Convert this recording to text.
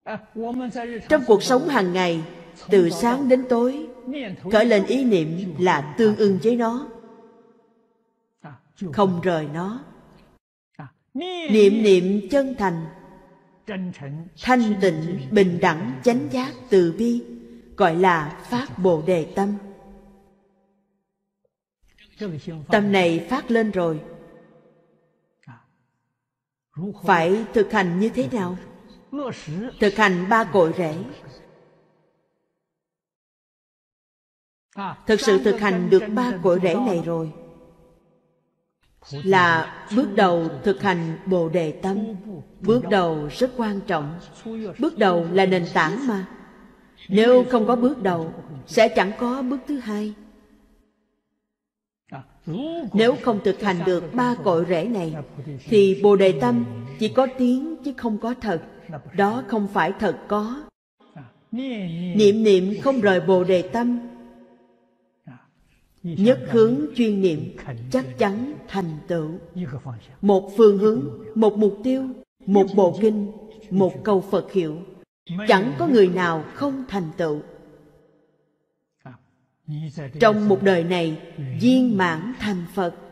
Trong cuộc sống hàng ngày, từ sáng đến tối, khởi lên ý niệm là tương ưng với nó, không rời nó. Niệm niệm chân thành, thanh tịnh, bình đẳng, chánh giác, từ bi, gọi là phát Bồ Đề tâm. Tâm này phát lên rồi, phải thực hành như thế nào? Thực hành ba cội rễ. Thực sự thực hành được ba cội rễ này rồi là bước đầu thực hành Bồ Đề tâm. Bước đầu rất quan trọng. Bước đầu là nền tảng mà. Nếu không có bước đầu, sẽ chẳng có bước thứ hai. Nếu không thực hành được ba cội rễ này, thì Bồ Đề tâm chỉ có tiếng chứ không có thật. Đó không phải thật có. Niệm niệm không rời Bồ Đề tâm, nhất hướng chuyên niệm, chắc chắn thành tựu. Một phương hướng, một mục tiêu, một bộ kinh, một câu Phật hiệu, chẳng có người nào không thành tựu. Trong một đời này viên mãn thành Phật.